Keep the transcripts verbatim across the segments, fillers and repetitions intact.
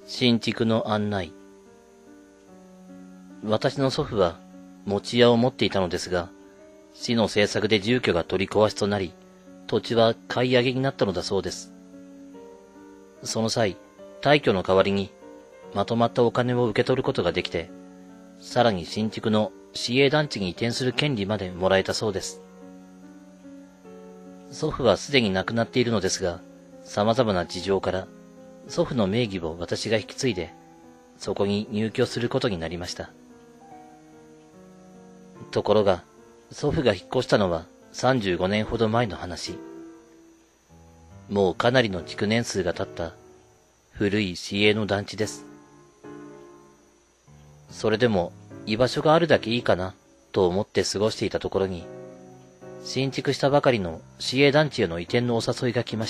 新築の案内。私の祖父は持屋を持っていたのですが、市の政策で住居が取り壊しとなり、土地は買い上げになったのだそうです。その際、退去の代わりにまとまったお金を受け取ることができて、さらに新築の市営団地に移転する権利までもらえたそうです。祖父はすでに亡くなっているのですが、様々な事情から祖父の名義を私が引き継いで、そこに入居することになりました。ところが、祖父が引っ越したのはさんじゅうごねんほど前の話。もうかなりの築年数が経った古い市営の団地です。それでも居場所があるだけいいかなと思って過ごしていたところに、新築したばかりの市営団地への移転のお誘いが来ました。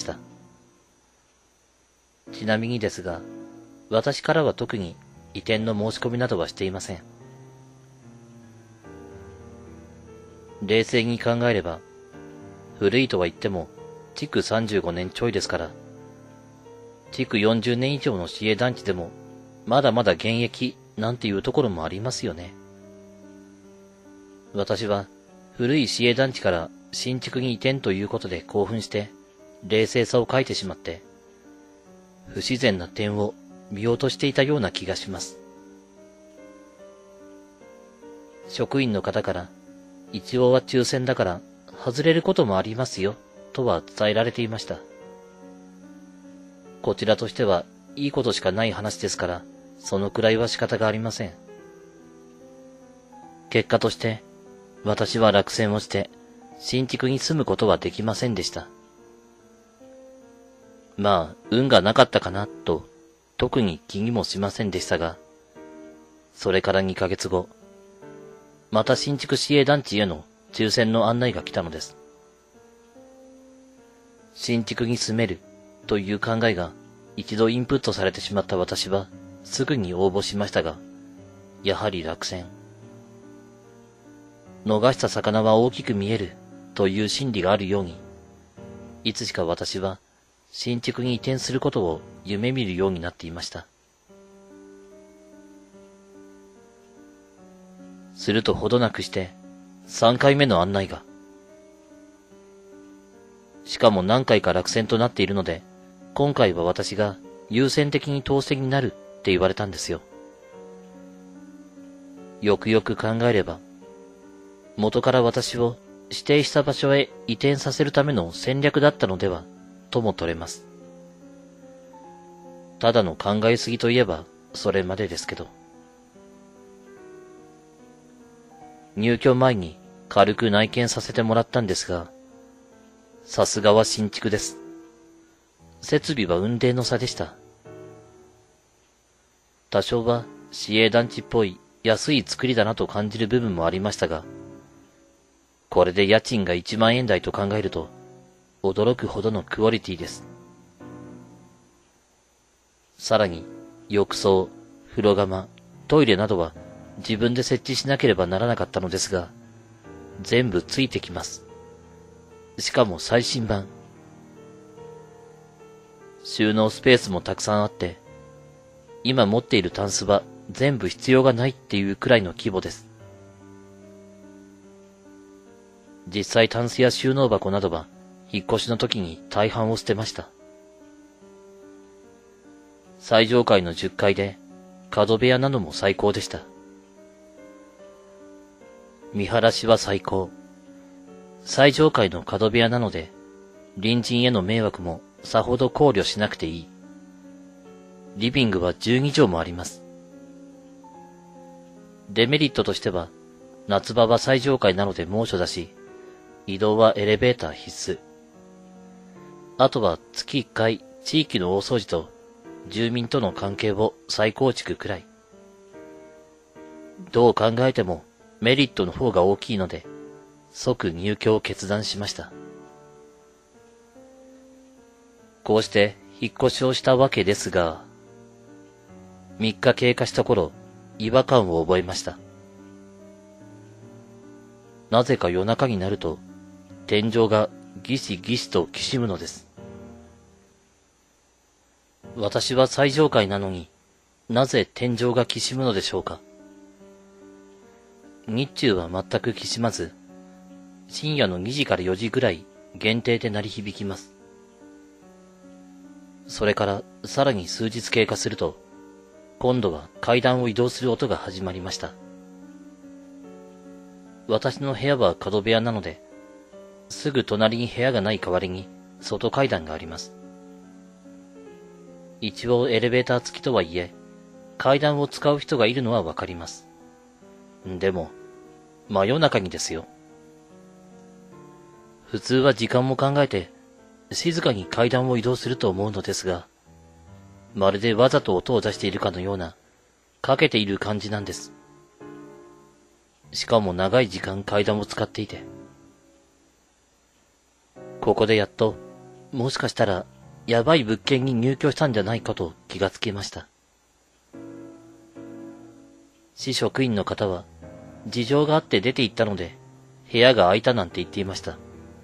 ちなみにですが、私からは特に移転の申し込みなどはしていません。冷静に考えれば、古いとは言っても、築さんじゅうごねんちょいですから、築よんじゅうねん以上の市営団地でも、まだまだ現役なんていうところもありますよね。私は、古い市営団地から新築に移転ということで興奮して、冷静さを欠いてしまって、不自然な点を見落としていたような気がします。職員の方から、一応は抽選だから外れることもありますよ、とは伝えられていました。こちらとしてはいいことしかない話ですから、そのくらいは仕方がありません。結果として、私は落選をして、新築に住むことはできませんでした。まあ、運がなかったかな、と、特に気にもしませんでしたが、それからにかげつご、また新築市営団地への抽選の案内が来たのです。新築に住めるという考えが一度インプットされてしまった私はすぐに応募しましたが、やはり落選。逃した魚は大きく見えるという心理があるように、いつしか私は新築に移転することを夢見るようになっていました。するとほどなくして三回目の案内が。しかも何回か落選となっているので、今回は私が優先的に当選になるって言われたんですよ。よくよく考えれば、元から私を指定した場所へ移転させるための戦略だったのでは、とも取れます。ただの考えすぎといえば、それまでですけど。入居前に軽く内見させてもらったんですが、さすがは新築です。設備は雲泥の差でした。多少は市営団地っぽい安い作りだなと感じる部分もありましたが、これで家賃がいちまんえん台と考えると、驚くほどのクオリティです。さらに、浴槽、風呂釜、トイレなどは自分で設置しなければならなかったのですが、全部ついてきます。しかも最新版。収納スペースもたくさんあって、今持っているタンスは全部必要がないっていうくらいの規模です。実際タンスや収納箱などは引っ越しの時に大半を捨てました。最上階のじゅっかいで角部屋なのも最高でした。見晴らしは最高。最上階の角部屋なので、隣人への迷惑もさほど考慮しなくていい。リビングはじゅうにじょうもあります。デメリットとしては、夏場は最上階なので猛暑だし、移動はエレベーター必須。あとは月いっかい地域の大掃除と住民との関係を再構築くらい。どう考えてもメリットの方が大きいので、即入居を決断しました。こうして引っ越しをしたわけですが、みっか経過した頃、違和感を覚えました。なぜか夜中になると、天井がギシギシときしむのです。私は最上階なのに、 なぜ天井がきしむのでしょうか。日中は全くきしまず、深夜のにじからよじぐらい限定で鳴り響きます。それからさらに数日経過すると、今度は階段を移動する音が始まりました。私の部屋は角部屋なので、すぐ隣に部屋がない代わりに外階段があります。一応エレベーター付きとはいえ、階段を使う人がいるのはわかります。でも、真夜中にですよ。普通は時間も考えて、静かに階段を移動すると思うのですが、まるでわざと音を出しているかのような、かけている感じなんです。しかも長い時間階段を使っていて。ここでやっと、もしかしたら、やばい物件に入居したんじゃないかと気がつきました。市職員の方は、事情があって出て行ったので、部屋が空いたなんて言っていました。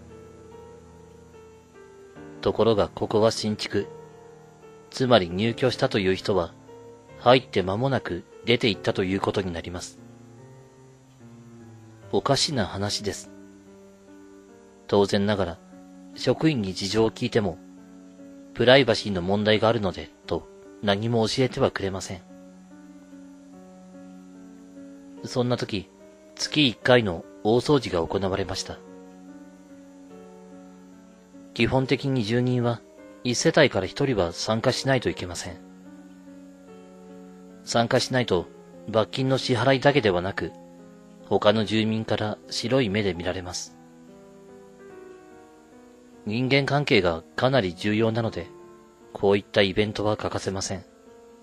ところがここは新築。つまり入居したという人は、入って間もなく出て行ったということになります。おかしな話です。当然ながら、職員に事情を聞いても、プライバシーの問題があるので、と何も教えてはくれません。そんな時、月一回の大掃除が行われました。基本的に住人は一世帯から一人は参加しないといけません。参加しないと罰金の支払いだけではなく、他の住民から白い目で見られます。人間関係がかなり重要なので、こういったイベントは欠かせません。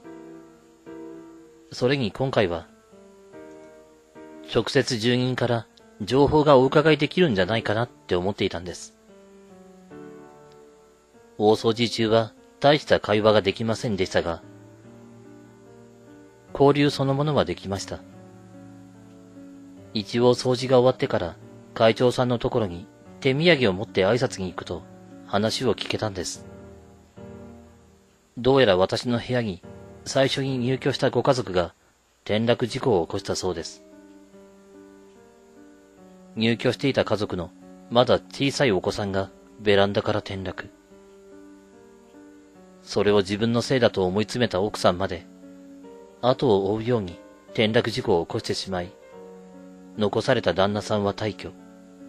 それに今回は、直接住人から情報がお伺いできるんじゃないかなって思っていたんです。大掃除中は大した会話ができませんでしたが、交流そのものはできました。一応掃除が終わってから会長さんのところに手土産を持って挨拶に行くと話を聞けたんです。どうやら私の部屋に最初に入居したご家族が転落事故を起こしたそうです。入居していた家族のまだ小さいお子さんがベランダから転落。それを自分のせいだと思い詰めた奥さんまで、後を追うように転落事故を起こしてしまい、残された旦那さんは退去。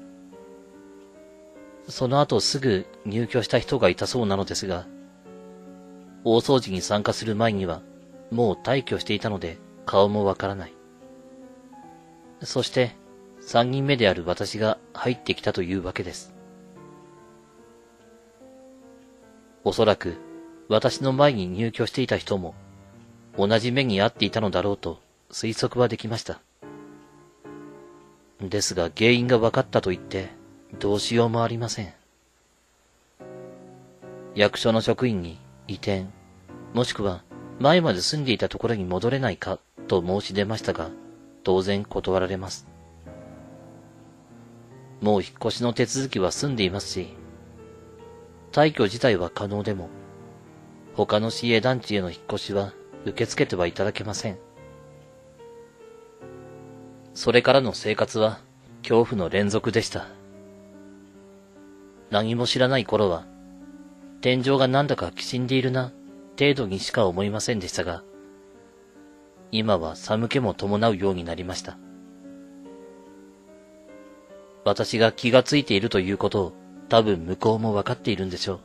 その後すぐ入居した人がいたそうなのですが、大掃除に参加する前にはもう退去していたので顔もわからない。そして三人目である私が入ってきたというわけです。おそらく私の前に入居していた人も同じ目に遭っていたのだろうと推測はできました。ですが原因が分かったと言ってどうしようもありません。役所の職員に移転、もしくは前まで住んでいたところに戻れないかと申し出ましたが、当然断られます。もう引っ越しの手続きは済んでいますし、退去自体は可能でも、他の市営団地への引っ越しは受け付けてはいただけません。それからの生活は恐怖の連続でした。何も知らない頃は、天井がなんだかきしんでいるな、程度にしか思いませんでしたが、今は寒気も伴うようになりました。私が気がついているということを多分向こうもわかっているんでしょう。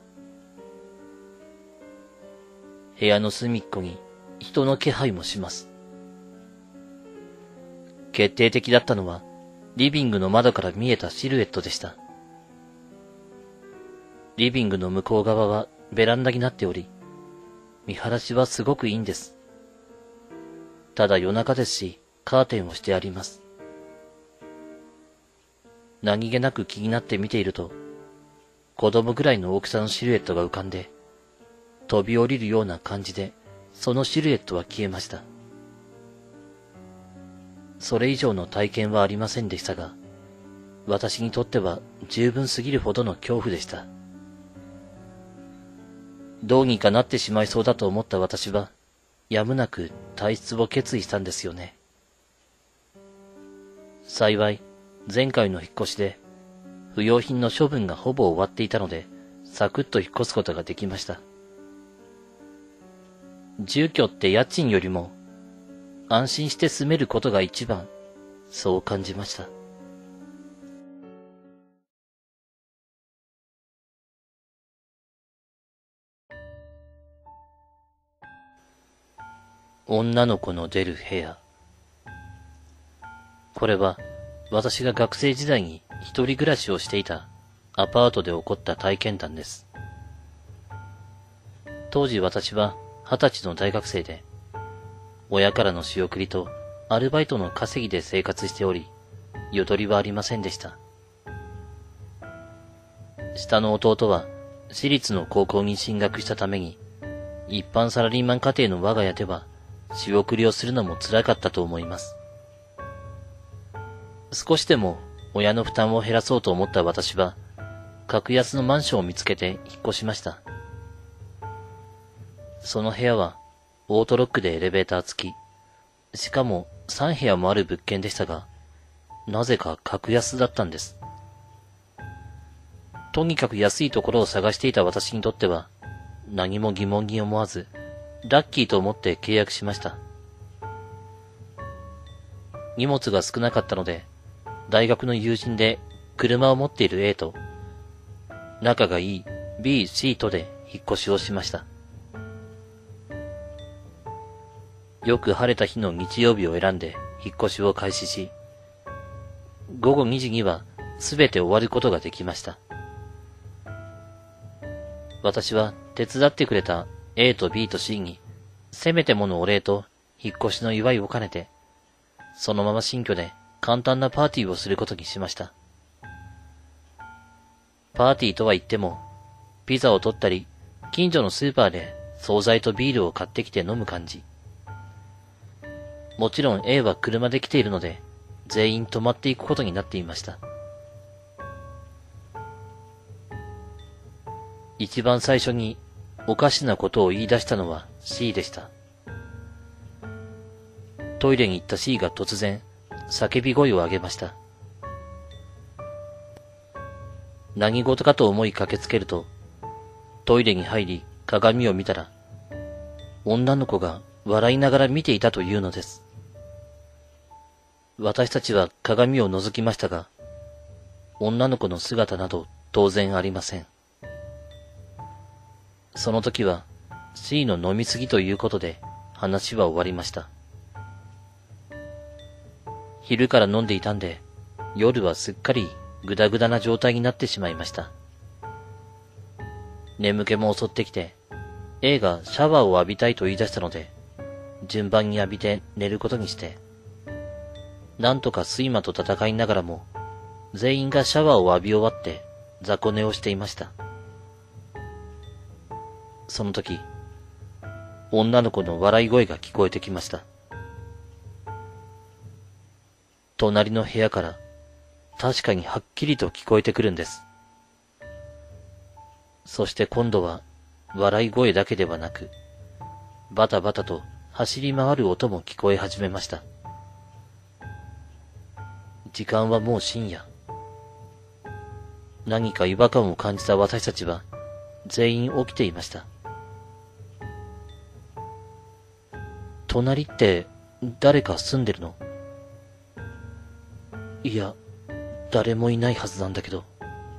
部屋の隅っこに人の気配もします。決定的だったのはリビングの窓から見えたシルエットでした。リビングの向こう側はベランダになっており、見晴らしはすごくいいんです。ただ夜中ですし、カーテンをしてあります。何気なく気になって見ていると、子供ぐらいの大きさのシルエットが浮かんで、飛び降りるような感じで、そのシルエットは消えました。それ以上の体験はありませんでしたが、私にとっては十分すぎるほどの恐怖でした。どうにかなってしまいそうだと思った私は、 やむなく退出を決意したんですよね。幸い、前回の引っ越しで、不要品の処分がほぼ終わっていたので、サクッと引っ越すことができました。住居って家賃よりも、安心して住めることが一番、そう感じました。女の子の出る部屋。これは私が学生時代に一人暮らしをしていたアパートで起こった体験談です。当時私は二十歳の大学生で、親からの仕送りとアルバイトの稼ぎで生活しており、ゆとりはありませんでした。下の弟は私立の高校に進学したために、一般サラリーマン家庭の我が家では仕送りをするのも辛かったと思います。少しでも親の負担を減らそうと思った私は、格安のマンションを見つけて引っ越しました。その部屋はオートロックでエレベーター付き、しかもさん部屋もある物件でしたが、なぜか格安だったんです。とにかく安いところを探していた私にとっては、何も疑問に思わず、ラッキーと思って契約しました。荷物が少なかったので、大学の友人で車を持っている A と、仲がいい B、C とで引っ越しをしました。よく晴れた日の日曜日を選んで引っ越しを開始し、午後にじにはすべて終わることができました。私は手伝ってくれた A と B と C に、せめてものお礼と引っ越しの祝いを兼ねて、そのまま新居で簡単なパーティーをすることにしました。パーティーとは言っても、ピザを取ったり、近所のスーパーで惣菜とビールを買ってきて飲む感じ。もちろん A は車で来ているので、全員泊まっていくことになっていました。一番最初におかしなことを言い出したのは C でした。トイレに行った C が突然、叫び声を上げました。何事かと思い駆けつけると、トイレに入り鏡を見たら、女の子が笑いながら見ていたというのです。私たちは鏡を覗きましたが、女の子の姿など当然ありません。その時は C の飲みすぎということで話は終わりました。昼から飲んでいたんで、夜はすっかりぐだぐだな状態になってしまいました。眠気も襲ってきて、A がシャワーを浴びたいと言い出したので、順番に浴びて寝ることにして、なんとか睡魔と戦いながらも、全員がシャワーを浴び終わって雑魚寝をしていました。その時、女の子の笑い声が聞こえてきました。隣の部屋から確かにはっきりと聞こえてくるんです。そして今度は笑い声だけではなく、バタバタと走り回る音も聞こえ始めました。時間はもう深夜。何か違和感を感じた私たちは全員起きていました。隣って誰か住んでるの？いや、誰もいないはずなんだけど。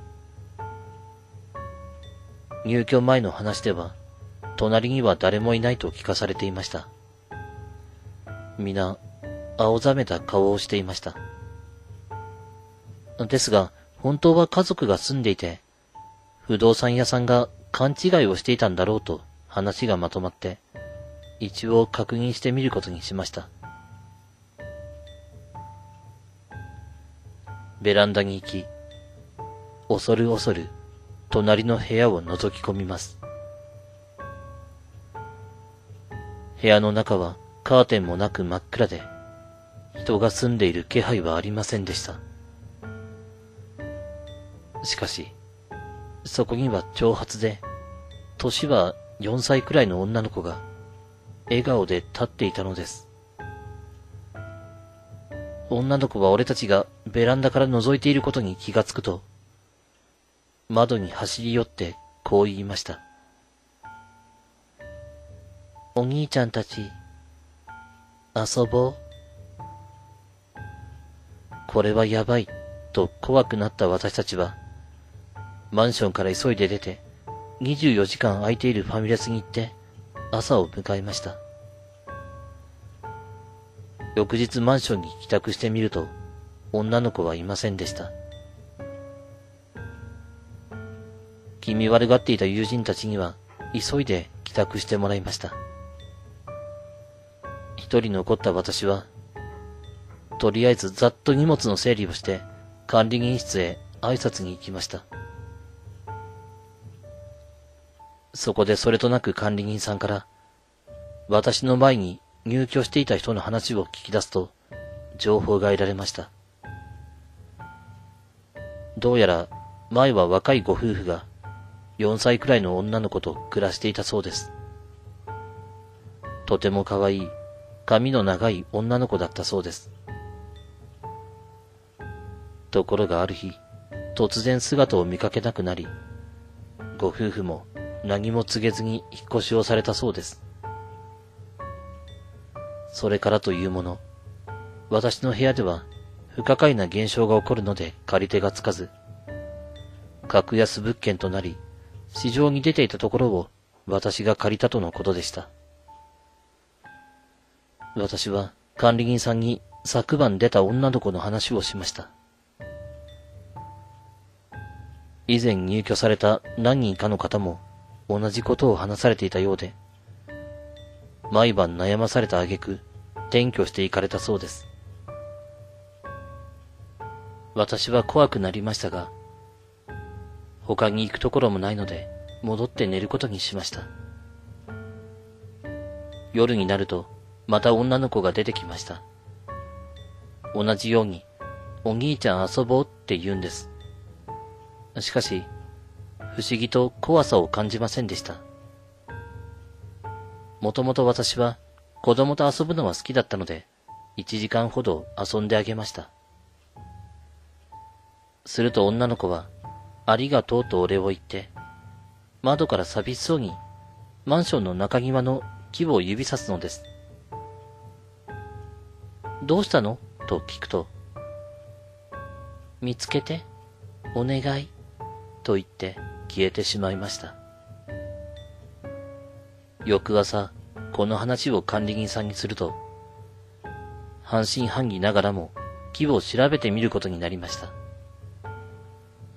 入居前の話では、隣には誰もいないと聞かされていました。皆、青ざめた顔をしていました。ですが、本当は家族が住んでいて、不動産屋さんが勘違いをしていたんだろうと話がまとまって、一応確認してみることにしました。ベランダに行き、恐る恐る隣の部屋を覗き込みます。部屋の中はカーテンもなく真っ暗で、人が住んでいる気配はありませんでした。しかし、そこには長髪で、年はよんさいくらいの女の子が、 笑顔で立っていたのです。女の子は俺たちがベランダから覗いていることに気がつくと、窓に走り寄ってこう言いました。お兄ちゃんたち、遊ぼう。これはやばい、と怖くなった私たちは、マンションから急いで出て、にじゅうよじかん空いているファミレスに行って、朝を迎えました。翌日マンションに帰宅してみると、女の子はいませんでした。気味悪がっていた友人たちには、急いで帰宅してもらいました。一人残った私は、とりあえずざっと荷物の整理をして、管理人室へ挨拶に行きました。そこでそれとなく管理人さんから、私の前に入居していた人の話を聞き出すと、情報が得られました。どうやら、前は若いご夫婦が、よんさいくらいの女の子と暮らしていたそうです。とても可愛い、髪の長い女の子だったそうです。ところがある日、突然姿を見かけなくなり、ご夫婦も何も告げずに引っ越しをされたそうです。それからというもの、私の部屋では不可解な現象が起こるので借り手がつかず、格安物件となり、市場に出ていたところを私が借りたとのことでした。私は管理人さんに昨晩出た女の子の話をしました。以前入居された何人かの方も同じことを話されていたようで、毎晩悩まされた挙句、転居していかれたそうです。私は怖くなりましたが、他に行くところもないので、戻って寝ることにしました。夜になると、また女の子が出てきました。同じように、お兄ちゃん遊ぼうって言うんです。しかし、不思議と怖さを感じませんでした。もともと私は子供と遊ぶのは好きだったので、一時間ほど遊んであげました。すると女の子は、ありがとうとお礼を言って、窓から寂しそうにマンションの中庭の木を指さすのです。どうしたのと聞くと、見つけて、お願い、と言って消えてしまいました。翌朝、この話を管理人さんにすると、半信半疑ながらも木を調べてみることになりました。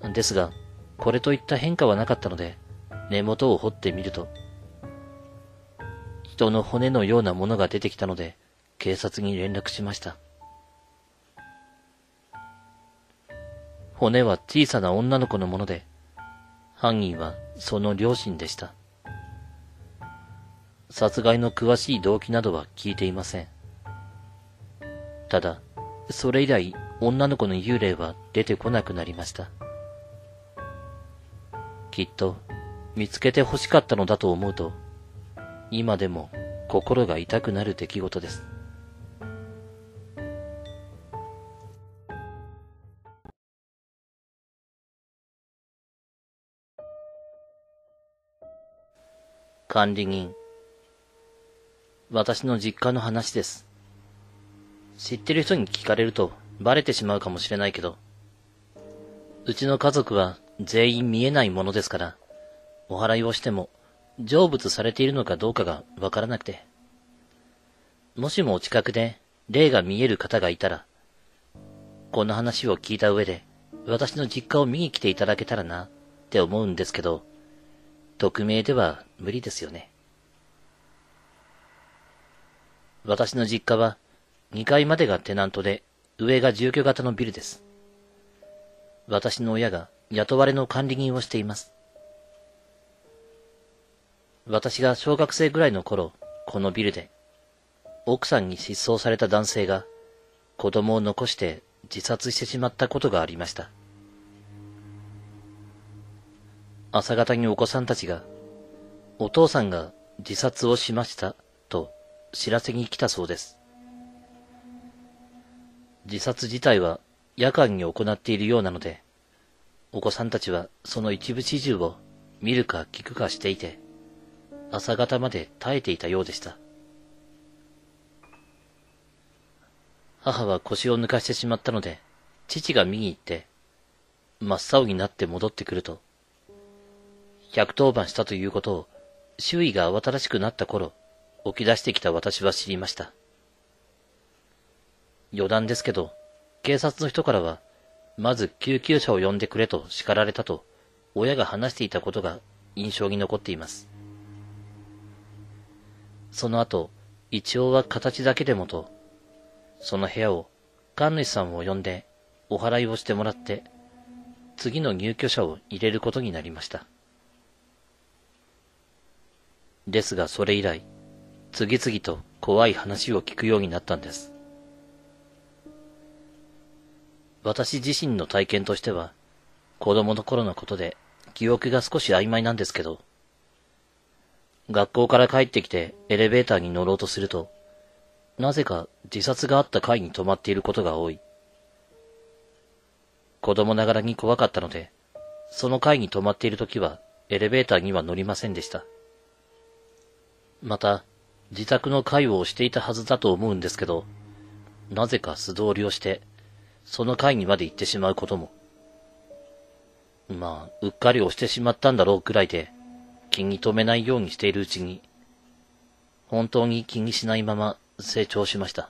ですが、これといった変化はなかったので、根元を掘ってみると、人の骨のようなものが出てきたので、警察に連絡しました。骨は小さな女の子のもので、犯人はその両親でした。殺害の詳しい動機などは聞いていません。ただ、それ以来女の子の幽霊は出てこなくなりました。きっと見つけて欲しかったのだと思うと、今でも心が痛くなる出来事です。管理人。私の実家の話です。知ってる人に聞かれるとバレてしまうかもしれないけど、うちの家族は全員見えないものですから、お祓いをしても成仏されているのかどうかがわからなくて、もしもお近くで霊が見える方がいたら、この話を聞いた上で私の実家を見に来ていただけたらなって思うんですけど、匿名では無理ですよね。私の実家はにかいまでがテナントで上が住居型のビルです。私の親が雇われの管理人をしています。私が小学生ぐらいの頃、このビルで奥さんに失踪された男性が子供を残して自殺してしまったことがありました。朝方にお子さんたちが、お父さんが自殺をしましたと知らせに来たそうです。自殺自体は夜間に行っているようなので、お子さんたちはその一部始終を見るか聞くかしていて、朝方まで耐えていたようでした。母は腰を抜かしてしまったので、父が見に行って、真っ青になって戻ってくると、百当番したということを周囲が慌ただしくなった頃、起き出してきた私は知りました。余談ですけど、警察の人からは、まず救急車を呼んでくれと叱られたと、親が話していたことが印象に残っています。その後、一応は形だけでもと、その部屋を神主さんを呼んでお祓いをしてもらって、次の入居者を入れることになりました。ですがそれ以来、次々と怖い話を聞くようになったんです。私自身の体験としては、子供の頃のことで記憶が少し曖昧なんですけど、学校から帰ってきてエレベーターに乗ろうとすると、なぜか自殺があった階に止まっていることが多い。子供ながらに怖かったので、その階に止まっているときはエレベーターには乗りませんでした。また、自宅の階を押していたはずだと思うんですけど、なぜか素通りをして、その階にまで行ってしまうことも。まあ、うっかり押してしまったんだろうくらいで、気に留めないようにしているうちに、本当に気にしないまま成長しました。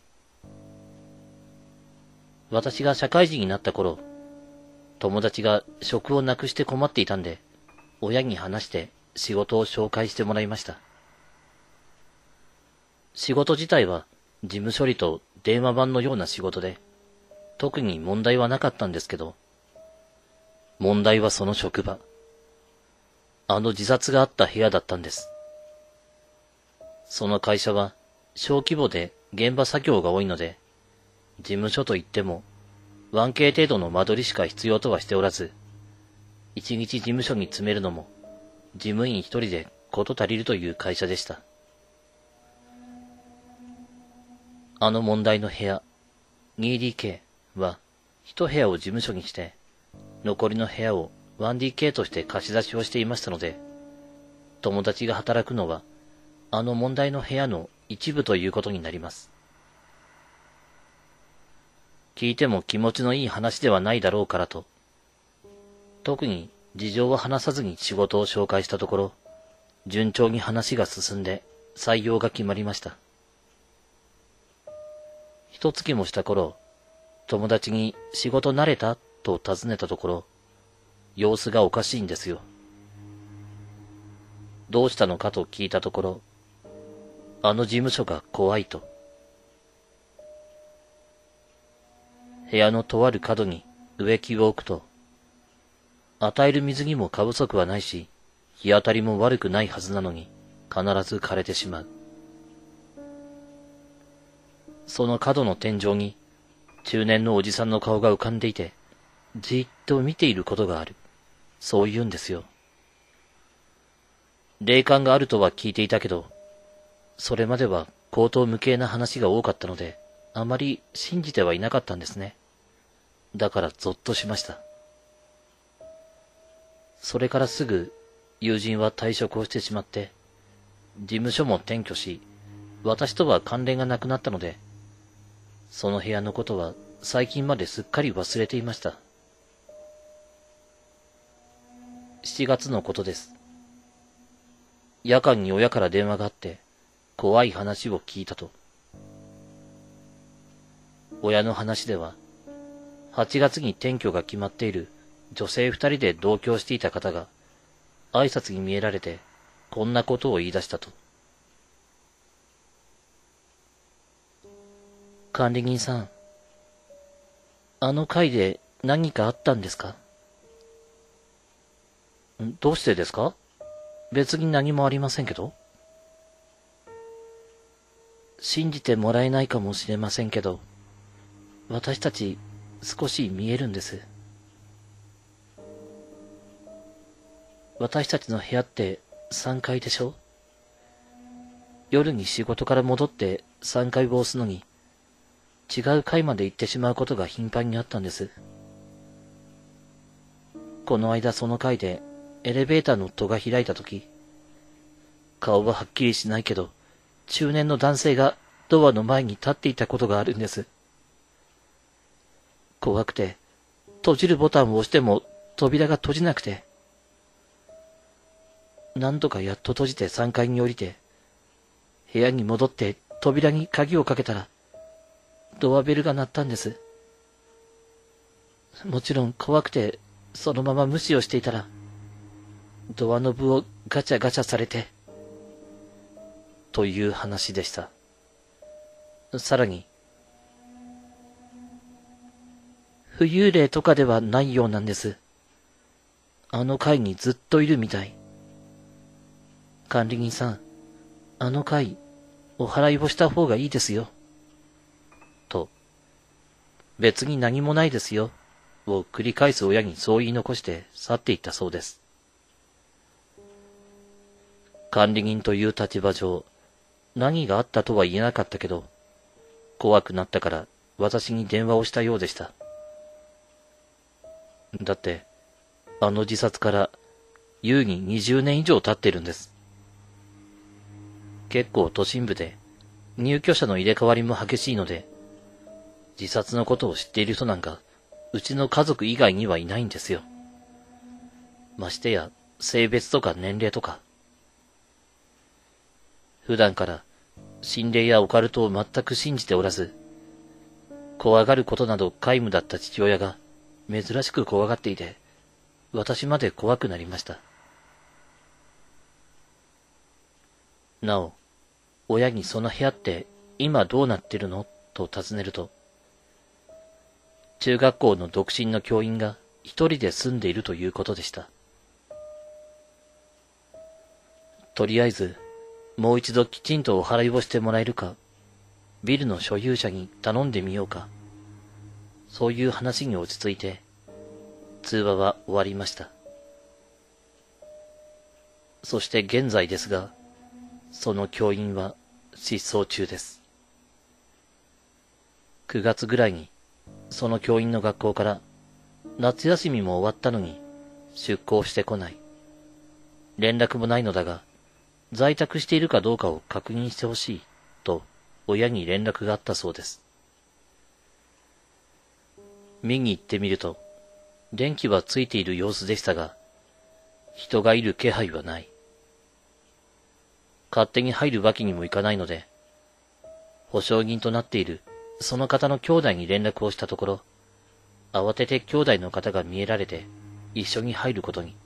私が社会人になった頃、友達が職をなくして困っていたんで、親に話して仕事を紹介してもらいました。仕事自体は事務処理と電話番のような仕事で、特に問題はなかったんですけど、問題はその職場。あの自殺があった部屋だったんです。その会社は小規模で現場作業が多いので、事務所といっても ワンケー 程度の間取りしか必要とはしておらず、一日事務所に詰めるのも事務員一人でこと足りるという会社でした。あの問題の部屋 ツーディーケー は一部屋を事務所にして、残りの部屋を ワンディーケー として貸し出しをしていましたので、友達が働くのはあの問題の部屋の一部ということになります。聞いても気持ちのいい話ではないだろうからと、特に事情を話さずに仕事を紹介したところ、順調に話が進んで採用が決まりました。一月もした頃、友達に仕事慣れたと尋ねたところ、様子がおかしいんですよ。どうしたのかと聞いたところ、あの事務所が怖いと。部屋のとある角に植木を置くと、与える水にも過不足はないし、日当たりも悪くないはずなのに、必ず枯れてしまう。その角の天井に、中年のおじさんの顔が浮かんでいて、じーっと見ていることがある。そう言うんですよ。霊感があるとは聞いていたけど、それまでは口頭無形な話が多かったので、あまり信じてはいなかったんですね。だからゾッとしました。それからすぐ友人は退職をしてしまって、事務所も転居し、私とは関連がなくなったので、その部屋のことは最近まですっかり忘れていました。しちがつのことです。夜間に親から電話があって、怖い話を聞いたと。親の話では、はちがつに転居が決まっている女性二人で同居していた方が、挨拶に見えられて、こんなことを言い出したと。管理人さん、あの階で何かあったんですか？どうしてですか？別に何もありませんけど。信じてもらえないかもしれませんけど、私たち少し見えるんです。私たちの部屋ってさんがいでしょ？ 夜に仕事から戻ってさんかいを押すのに、違う階まで行ってしまうことが頻繁にあったんです。この間その階でエレベーターの戸が開いたとき、顔ははっきりしないけど、中年の男性がドアの前に立っていたことがあるんです。怖くて、閉じるボタンを押しても扉が閉じなくて、何とかやっと閉じてさんがいに降りて、部屋に戻って扉に鍵をかけたら、ドアベルが鳴ったんです。もちろん怖くて、そのまま無視をしていたら、ドアノブをガチャガチャされて、という話でした。さらに、浮遊霊とかではないようなんです。あの階にずっといるみたい。管理人さん、あの階、お払いをした方がいいですよ。と、別に何もないですよ、を繰り返す親にそう言い残して去っていったそうです。管理人という立場上、何があったとは言えなかったけど、怖くなったから私に電話をしたようでした。だって、あの自殺から優ににじゅうねん以上経ってるんです。結構都心部で入居者の入れ替わりも激しいので、自殺のことを知っている人なんか、うちの家族以外にはいないんですよ。ましてや、性別とか年齢とか。普段から心霊やオカルトを全く信じておらず、怖がることなど皆無だった父親が珍しく怖がっていて、私まで怖くなりました。なお、親にその部屋って今どうなってるのと尋ねると、中学校の独身の教員が一人で住んでいるということでした。とりあえず、もう一度きちんとお払いをしてもらえるか、ビルの所有者に頼んでみようか、そういう話に落ち着いて、通話は終わりました。そして現在ですが、その教員は失踪中です。くがつぐらいに、その教員の学校から夏休みも終わったのに出校してこない。連絡もないのだが、在宅しているかどうかを確認してほしいと親に連絡があったそうです。見に行ってみると、電気はついている様子でしたが、人がいる気配はない。勝手に入るわけにもいかないので、保証人となっているその方の兄弟に連絡をしたところ、慌てて兄弟の方が見えられて一緒に入ることに。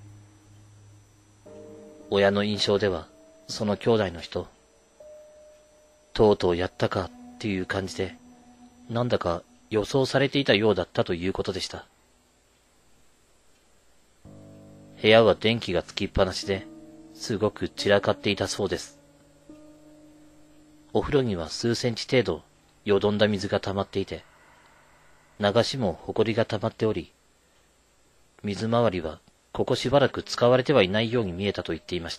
親の印象では、その兄弟の人、とうとうやったかっていう感じで、なんだか予想されていたようだったということでした。部屋は電気がつきっぱなしで、すごく散らかっていたそうです。お風呂には数センチ程度、よどんだ水が溜まっていて、流しも埃が溜まっており、水回りはここしばらく使われてはいないように見えたと言っていました。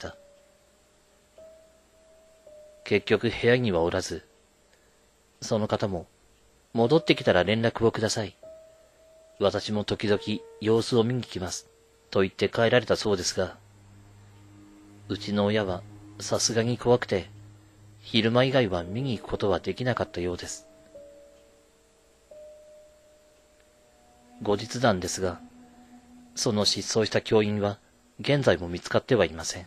結局部屋にはおらず、その方も、戻ってきたら連絡をください。私も時々様子を見に来ます。と言って帰られたそうですが、うちの親はさすがに怖くて、昼間以外は見に行くことはできなかったようです。後日談ですが、その失踪した教員は現在も見つかってはいません。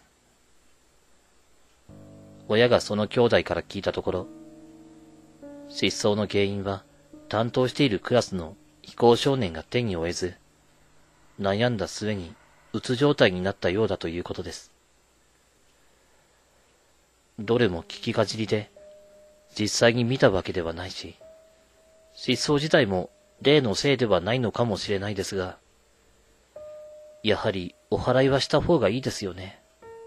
親がその兄弟から聞いたところ、失踪の原因は担当しているクラスの非行少年が手に負えず、悩んだ末にうつ状態になったようだということです。どれも聞きかじりで、実際に見たわけではないし、失踪自体も例のせいではないのかもしれないですが、やはりお払いはした方がいいですよね。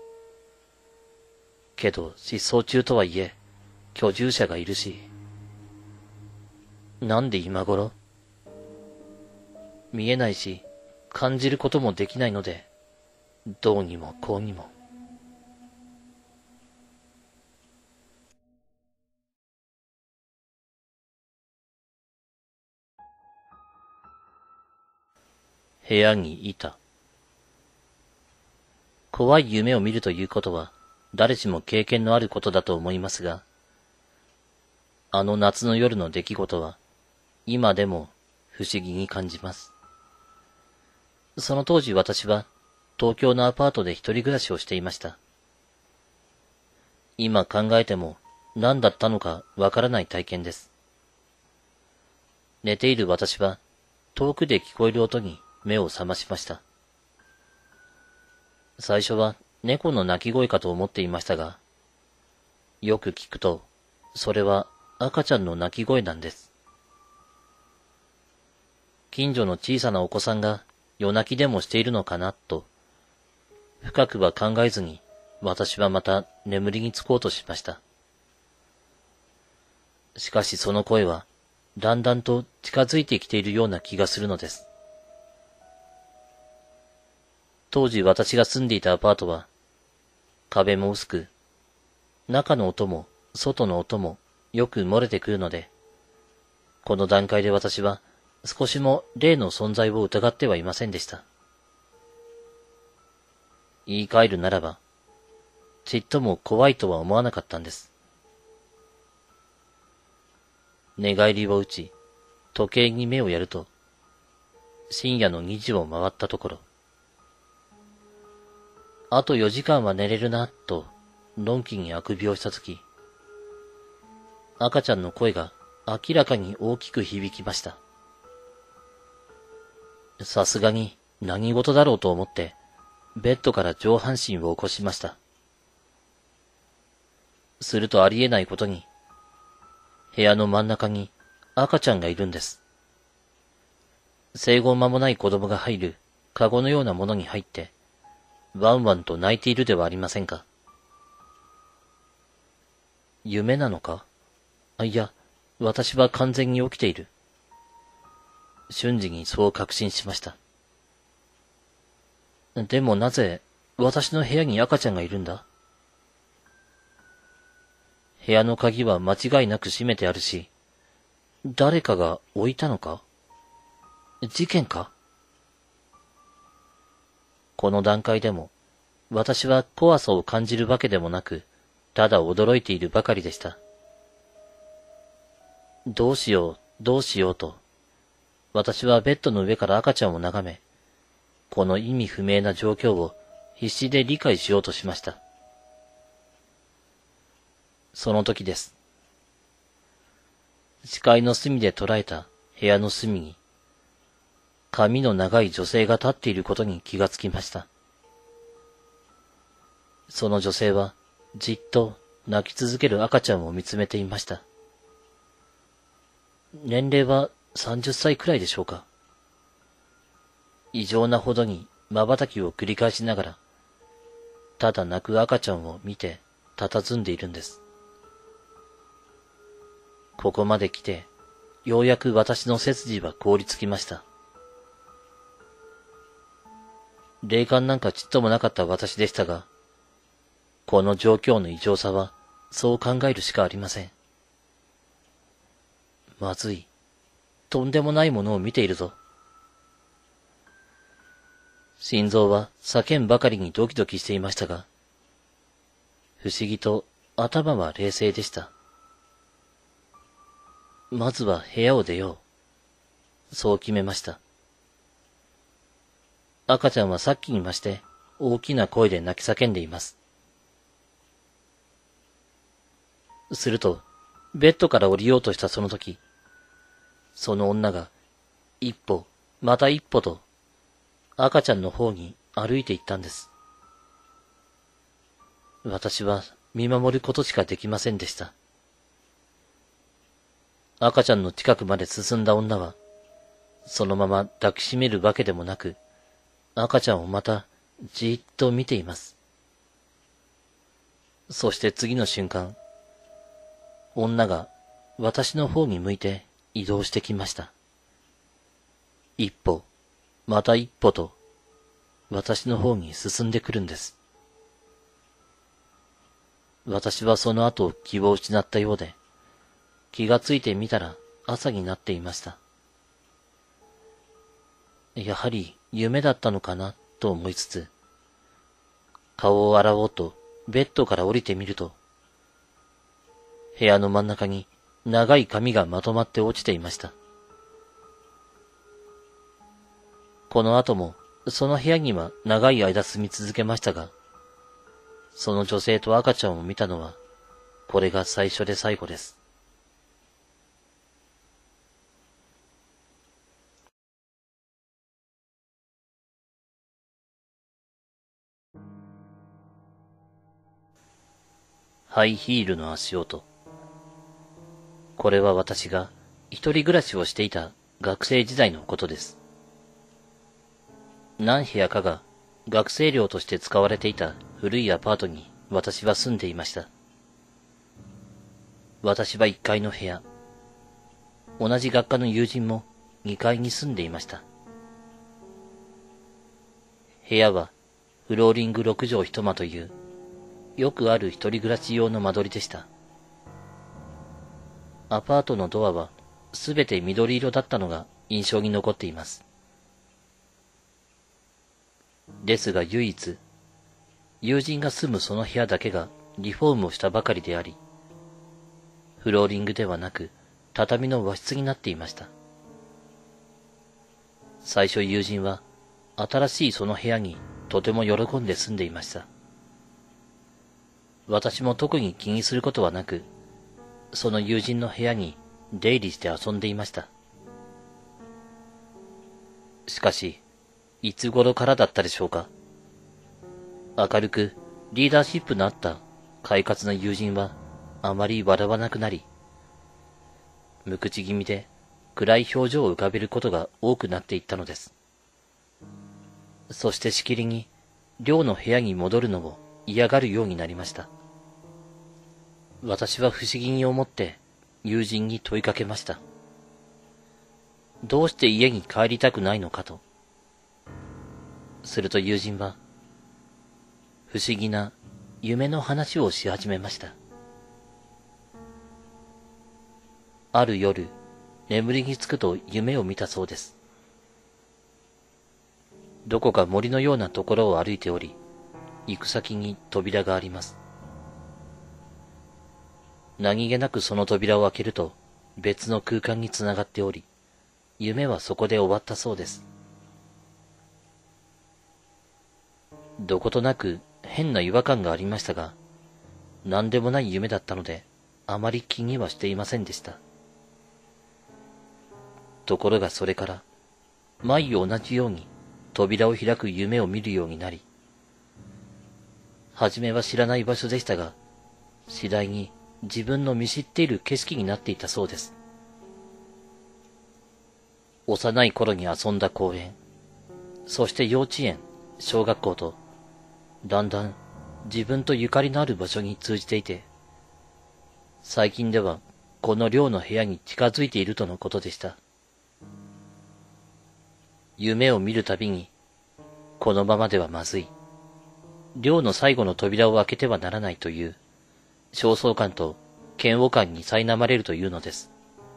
けど失踪中とはいえ、居住者がいるし、なんで今頃？見えないし、感じることもできないので、どうにもこうにも。 部屋にいた。怖い夢を見るということは、誰しも経験のあることだと思いますが、あの夏の夜の出来事は、今でも不思議に感じます。その当時私は、東京のアパートで一人暮らしをしていました。今考えても何だったのかわからない体験です。寝ている私は遠くで聞こえる音に目を覚ましました。最初は猫の鳴き声かと思っていましたが、よく聞くとそれは赤ちゃんの泣き声なんです。近所の小さなお子さんが夜泣きでもしているのかなと、深くは考えずに私はまた眠りにつこうとしました。しかしその声はだんだんと近づいてきているような気がするのです。当時私が住んでいたアパートは壁も薄く、中の音も外の音もよく漏れてくるので、この段階で私は少しも霊の存在を疑ってはいませんでした。言い換えるならば、ちっとも怖いとは思わなかったんです。寝返りを打ち、時計に目をやると、深夜のにじを回ったところ、あとよじかんは寝れるな、と、のんきにあくびをしたとき、赤ちゃんの声が明らかに大きく響きました。さすがに何事だろうと思って、ベッドから上半身を起こしました。するとありえないことに、部屋の真ん中に赤ちゃんがいるんです。生後間もない子供が入るカゴのようなものに入って、ワンワンと泣いているではありませんか。夢なのか？あ、いや、私は完全に起きている。瞬時にそう確信しました。でもなぜ私の部屋に赤ちゃんがいるんだ？部屋の鍵は間違いなく閉めてあるし、誰かが置いたのか？事件か？この段階でも、私は怖さを感じるわけでもなく、ただ驚いているばかりでした。どうしよう、どうしようと、私はベッドの上から赤ちゃんを眺め、この意味不明な状況を必死で理解しようとしました。その時です。視界の隅で捉えた部屋の隅に、髪の長い女性が立っていることに気がつきました。その女性はじっと泣き続ける赤ちゃんを見つめていました。年齢はさんじゅっさいくらいでしょうか。異常なほどに瞬きを繰り返しながら、ただ泣く赤ちゃんを見て佇んでいるんです。ここまで来て、ようやく私の背筋は凍りつきました。霊感なんかちっともなかった私でしたが、この状況の異常さは、そう考えるしかありません。まずい。とんでもないものを見ているぞ。心臓は叫んばかりにドキドキしていましたが、不思議と頭は冷静でした。まずは部屋を出よう。そう決めました。赤ちゃんはさっきに増して大きな声で泣き叫んでいます。すると、ベッドから降りようとしたその時、その女が一歩、また一歩と赤ちゃんの方に歩いて行ったんです。私は見守ることしかできませんでした。赤ちゃんの近くまで進んだ女は、そのまま抱きしめるわけでもなく、赤ちゃんをまたじーっと見ています。そして次の瞬間、女が私の方に向いて移動してきました。一歩、また一歩と、私の方に進んでくるんです。私はその後気を失ったようで、気がついてみたら朝になっていました。 やはり夢だったのかなと思いつつ、顔を洗おうとベッドから降りてみると、部屋の真ん中に長い髪がまとまって落ちていました。この後もその部屋には長い間住み続けましたが、その女性と赤ちゃんを見たのは、これが最初で最後です。ハイヒールの足音。これは私が一人暮らしをしていた学生時代のことです。何部屋かが学生寮として使われていた古いアパートに私は住んでいました。私はいっかいの部屋。同じ学科の友人もにかいに住んでいました。部屋はフローリングろくじょう一間というよくある一人暮らし用の間取りでした。アパートのドアはすべて緑色だったのが印象に残っています。ですが唯一、友人が住むその部屋だけがリフォームをしたばかりであり、フローリングではなく畳の和室になっていました。最初友人は新しいその部屋にとても喜んで住んでいました。私も特に気にすることはなく、その友人の部屋に出入りして遊んでいました。しかし、いつ頃からだったでしょうか。明るくリーダーシップのあった快活な友人はあまり笑わなくなり、無口気味で暗い表情を浮かべることが多くなっていったのです。そしてしきりに寮の部屋に戻るのを嫌がるようになりました。私は不思議に思って友人に問いかけました。どうして家に帰りたくないのかと。すると友人は不思議な夢の話をし始めました。ある夜、眠りにつくと夢を見たそうです。どこか森のようなところを歩いており、行く先に扉があります。何気なくその扉を開けると別の空間につながっており、夢はそこで終わったそうです。どことなく変な違和感がありましたが、何でもない夢だったので、あまり気にはしていませんでした。ところがそれから、毎夜同じように扉を開く夢を見るようになり、はじめは知らない場所でしたが、次第に自分の見知っている景色になっていたそうです。幼い頃に遊んだ公園、そして幼稚園、小学校と、だんだん自分とゆかりのある場所に通じていて、最近ではこの寮の部屋に近づいているとのことでした。夢を見るたびに、このままではまずい。寮の最後の扉を開けてはならないという、焦燥感と嫌悪感に苛まれるというのです。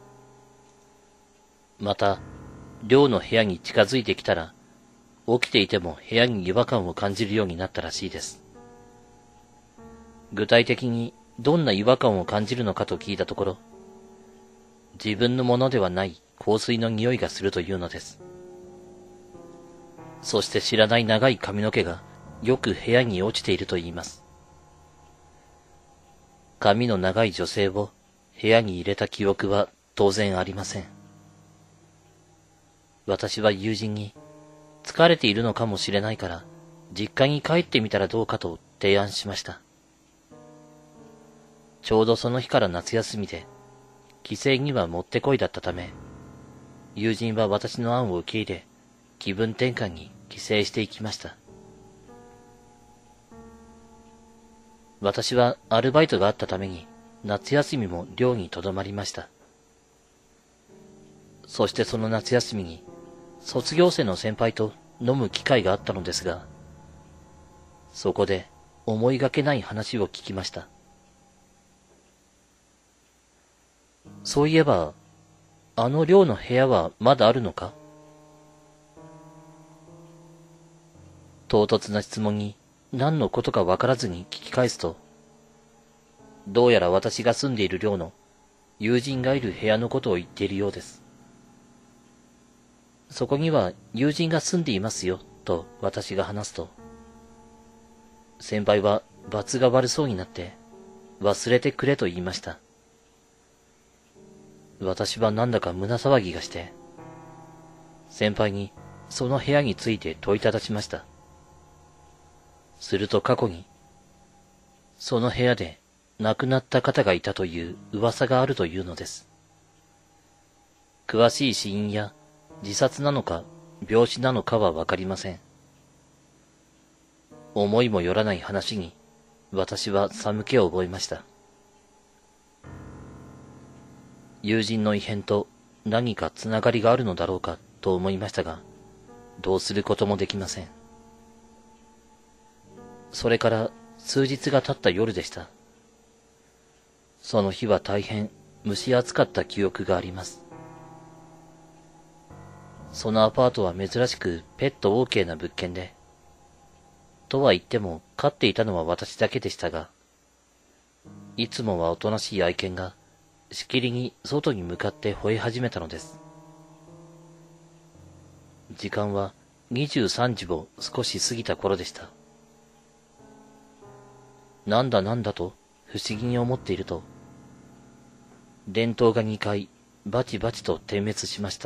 また、寮の部屋に近づいてきたら、起きていても部屋に違和感を感じるようになったらしいです。具体的にどんな違和感を感じるのかと聞いたところ、自分のものではない香水の匂いがするというのです。そして知らない長い髪の毛がよく部屋に落ちていると言います。髪の長い女性を部屋に入れた記憶は当然ありません。私は友人に疲れているのかもしれないから実家に帰ってみたらどうかと提案しました。ちょうどその日から夏休みで帰省にはもってこいだったため、友人は私の案を受け入れ気分転換に帰省していきました。私はアルバイトがあったために夏休みも寮にとどまりました。そしてその夏休みに卒業生の先輩と飲む機会があったのですが、そこで思いがけない話を聞きました。そういえば、あの寮の部屋はまだあるのか？ 唐突な質問に何のことかわからずに聞き返すと、どうやら私が住んでいる寮の友人がいる部屋のことを言っているようです。そこには友人が住んでいますよ、と私が話すと、先輩は罰が悪そうになって、忘れてくれと言いました。私はなんだか胸騒ぎがして、先輩にその部屋について問いただしました。すると過去に、その部屋で亡くなった方がいたという噂があるというのです。詳しい死因や自殺なのか病死なのかはわかりません。思いもよらない話に私は寒気を覚えました。友人の異変と何かつながりがあるのだろうかと思いましたが、どうすることもできません。それから数日が経った夜でした。その日は大変蒸し暑かった記憶があります。そのアパートは珍しくペット OK な物件で、とは言っても飼っていたのは私だけでしたが、いつもはおとなしい愛犬がしきりに外に向かって吠え始めたのです。時間はにじゅうさんじを少し過ぎた頃でした。なんだなんだと不思議に思っていると、電灯がにかいバチバチと点滅しました。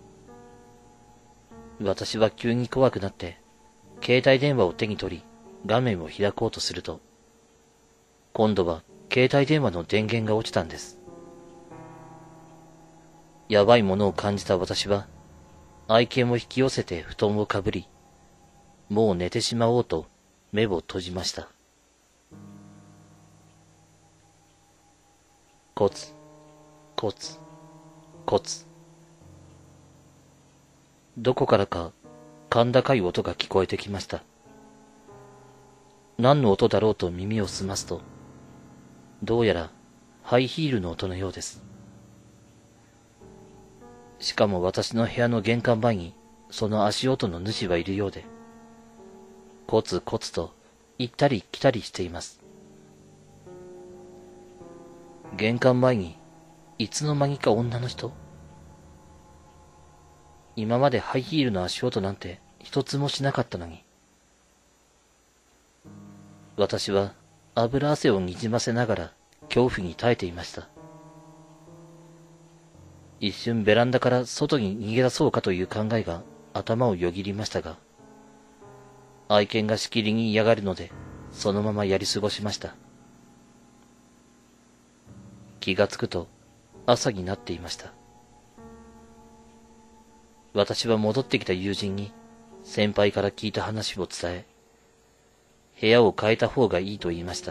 私は急に怖くなって、携帯電話を手に取り、画面を開こうとすると、今度は携帯電話の電源が落ちたんです。やばいものを感じた私は、愛犬を引き寄せて布団をかぶり、もう寝てしまおうと目を閉じました。コツ、コツ、コツ。どこからか甲高い音が聞こえてきました。何の音だろうと耳を澄ますと、どうやらハイヒールの音のようです。しかも私の部屋の玄関前にその足音の主はいるようで、コツコツと行ったり来たりしています。玄関前にいつの間にか女の人。今までハイヒールの足音なんて一つもしなかったのに。私は油汗をにじませながら恐怖に耐えていました。一瞬ベランダから外に逃げ出そうかという考えが頭をよぎりましたが、愛犬がしきりに嫌がるのでそのままやり過ごしました。気がつくと朝になっていました。私は戻ってきた友人に先輩から聞いた話を伝え、部屋を変えた方がいいと言いました。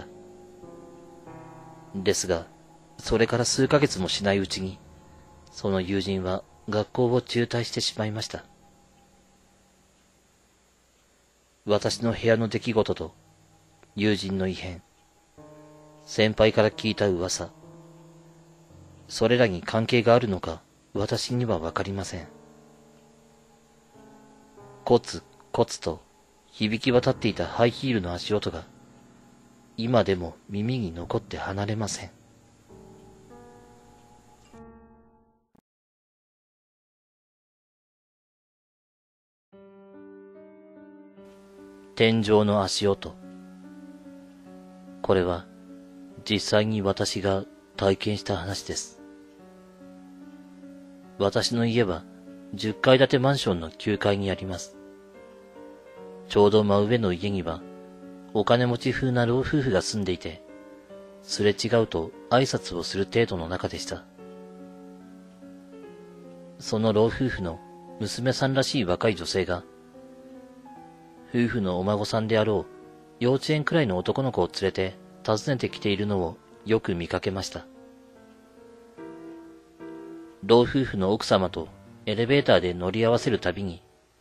ですが、それから数ヶ月もしないうちに、その友人は学校を中退してしまいました。私の部屋の出来事と、友人の異変、先輩から聞いた噂、それらに関係があるのか、私にはわかりません。コツコツと響き渡っていたハイヒールの足音が、今でも耳に残って離れません。天井の足音。これは実際に私が体験した話です。私の家はじゅっかい建てマンションのきゅうかいにあります。ちょうど真上の家にはお金持ち風な老夫婦が住んでいて、すれ違うと挨拶をする程度の中でした。その老夫婦の娘さんらしい若い女性が、夫婦のお孫さんであろう幼稚園くらいの男の子を連れて訪ねてきているのをよく見かけました。老夫婦の奥様とエレベーターで乗り合わせるたびに、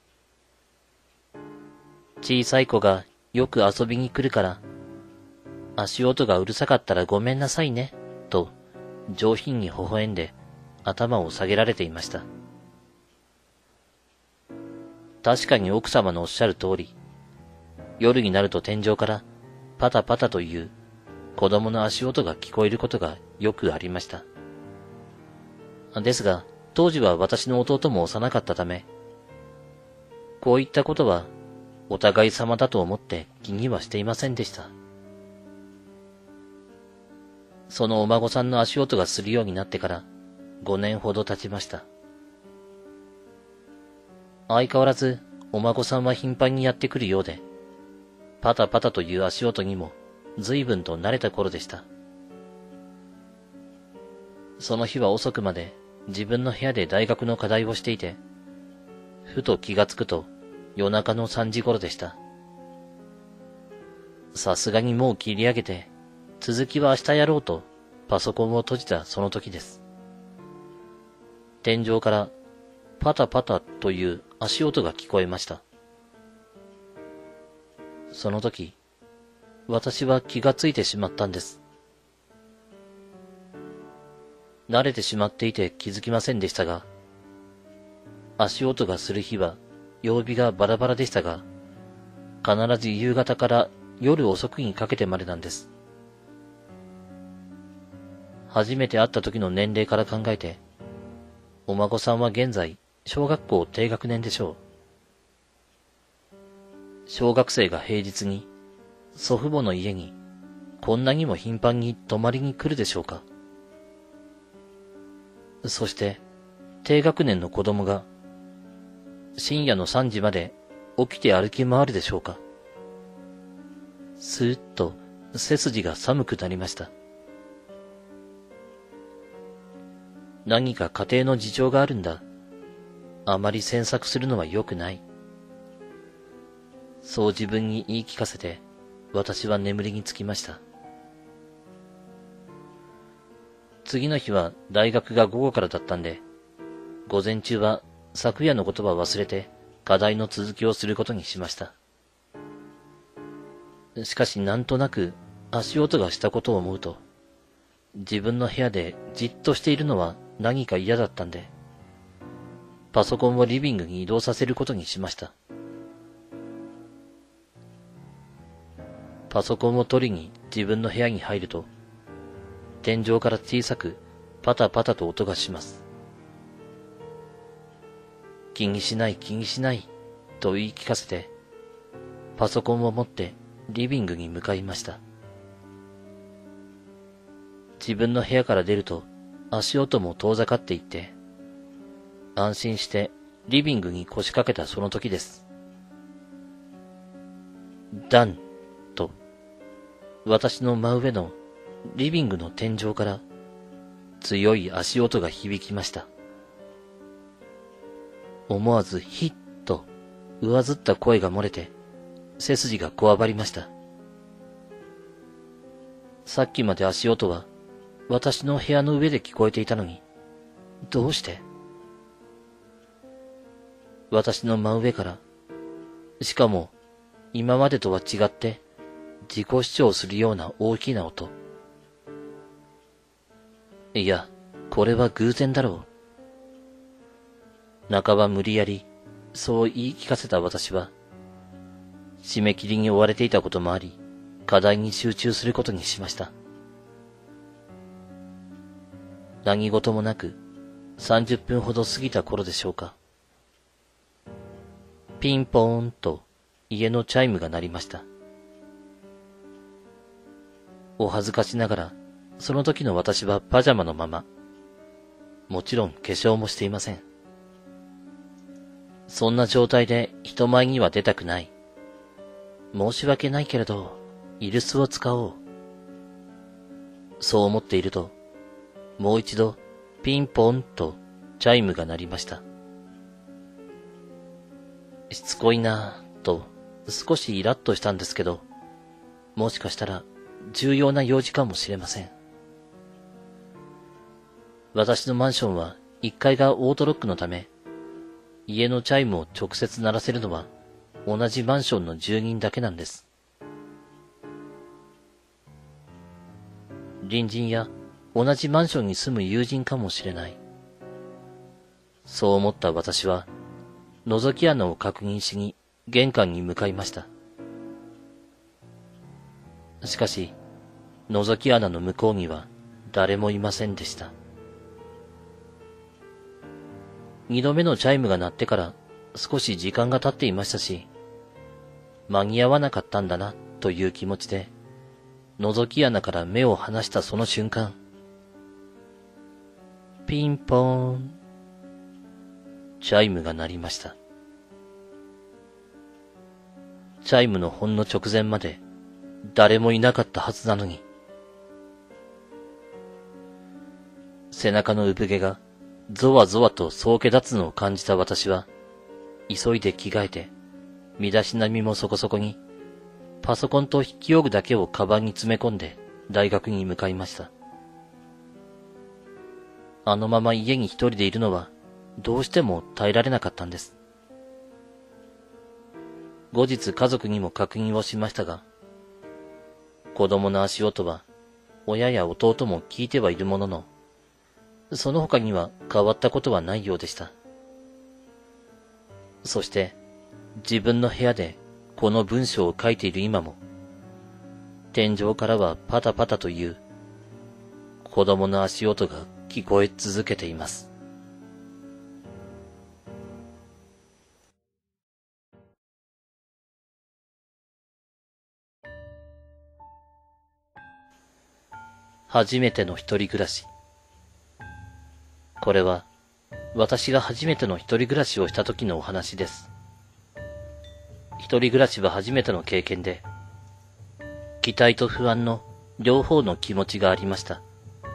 小さい子がよく遊びに来るから、足音がうるさかったらごめんなさいね、と上品に微笑んで頭を下げられていました。確かに奥様のおっしゃる通り、 夜になると天井からパタパタという子供の足音が聞こえることがよくありました。ですが、当時は私の弟も幼かったため、こういったことはお互い様だと思って気にはしていませんでした。そのお孫さんの足音がするようになってからごねんほど経ちました。相変わらずお孫さんは頻繁にやってくるようで、パタパタという足音にも随分と慣れた頃でした。その日は遅くまで自分の部屋で大学の課題をしていて、ふと気がつくと夜中のさんじ頃でした。さすがにもう切り上げて、続きは明日やろうとパソコンを閉じたその時です。天井からパタパタという足音が聞こえました。その時、私は気がついてしまったんです。慣れてしまっていて気づきませんでしたが、足音がする日は曜日がバラバラでしたが、必ず夕方から夜遅くにかけてまでなんです。初めて会った時の年齢から考えて、お孫さんは現在小学校低学年でしょう。小学生が平日に祖父母の家にこんなにも頻繁に泊まりに来るでしょうか。そして低学年の子供が深夜のさんじまで起きて歩き回るでしょうか。スーッと背筋が寒くなりました。何か家庭の事情があるんだ。あまり詮索するのは良くない。そう自分に言い聞かせて、私は眠りにつきました。次の日は大学が午後からだったんで、午前中は昨夜のことは忘れて課題の続きをすることにしました。しかしなんとなく足音がしたことを思うと、自分の部屋でじっとしているのは何か嫌だったんで、パソコンをリビングに移動させることにしました。パソコンを取りに自分の部屋に入ると、天井から小さくパタパタと音がします。気にしない気にしないと言い聞かせて、パソコンを持ってリビングに向かいました。自分の部屋から出ると足音も遠ざかっていって、安心してリビングに腰掛けたその時です。ダンと私の真上のリビングの天井から強い足音が響きました。思わずヒッと上ずった声が漏れて背筋がこわばりました。さっきまで足音は私の部屋の上で聞こえていたのに、どうして？私の真上から、しかも今までとは違って自己主張するような大きな音。いや、これは偶然だろう。半ば無理やり、そう言い聞かせた私は、締め切りに追われていたこともあり、課題に集中することにしました。何事もなく、さんじゅっぷんほど過ぎた頃でしょうか。ピンポーンと家のチャイムが鳴りました。お恥ずかしながら、その時の私はパジャマのまま、もちろん化粧もしていません。そんな状態で人前には出たくない。申し訳ないけれど、居留守を使おう。そう思っていると、もう一度ピンポンとチャイムが鳴りました。しつこいなぁと少しイラッとしたんですけど、もしかしたら重要な用事かもしれません。私のマンションはいっかいがオートロックのため、家のチャイムを直接鳴らせるのは同じマンションの住人だけなんです。隣人や同じマンションに住む友人かもしれない。そう思った私は、覗き穴を確認しに玄関に向かいました。 しかし、覗き穴の向こうには誰もいませんでした。二度目のチャイムが鳴ってから少し時間が経っていましたし、間に合わなかったんだなという気持ちで、覗き穴から目を離したその瞬間、ピンポーン、チャイムが鳴りました。チャイムのほんの直前まで誰もいなかったはずなのに、背中の産毛がゾワゾワと総け立つのを感じた私は、急いで着替えて、身だしなみもそこそこに、パソコンと筆記用具だけをカバンに詰め込んで大学に向かいました。あのまま家に一人でいるのはどうしても耐えられなかったんです。後日家族にも確認をしましたが、子供の足音は親や弟も聞いてはいるものの、その他には変わったことはないようでした。そして自分の部屋でこの文章を書いている今も、天井からはパタパタという子供の足音が聞こえ続けています。初めての一人暮らし。これは私が初めての一人暮らしをした時のお話です。一人暮らしは初めての経験で、期待と不安の両方の気持ちがありました。